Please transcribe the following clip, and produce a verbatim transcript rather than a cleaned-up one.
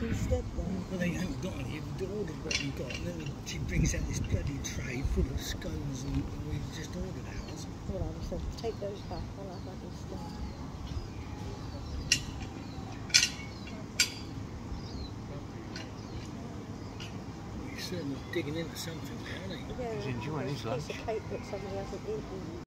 instead then. Well, they haven't got any. We've ordered what we've got. And then she brings out this bloody tray full of scones and we've just ordered ours. Well, I said, take those back. I'll have that instead. He's certainly digging into something, aren't he? Yeah, He's enjoying his lunch. Piece of cake that somebody hasn't eaten.